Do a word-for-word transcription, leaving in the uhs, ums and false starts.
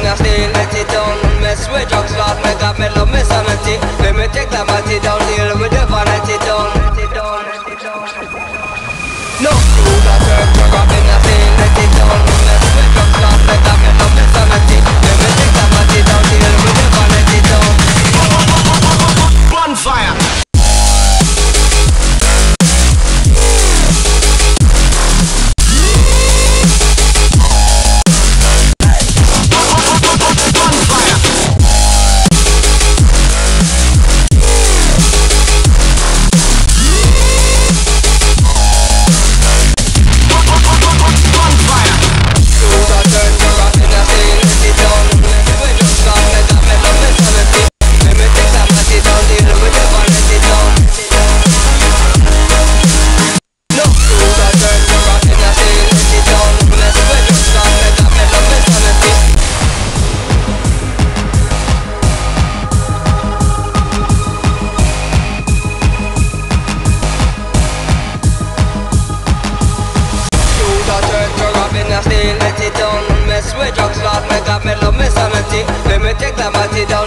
a steal, let it down. Mess with drugs, Lord, make up me love me sanity. Let me take the matty down, deal with the vanity down. Let it down, let it down, let it down. No, you got hurt, drug up in a steal, let it down. Mess with drugs, Lord, make up me love me sanity. Let me take the matty down, deal with the vanity down. Bonfire. Let it down, mess with drugs, Lord, make up me love me sanity. Let me take the matty down,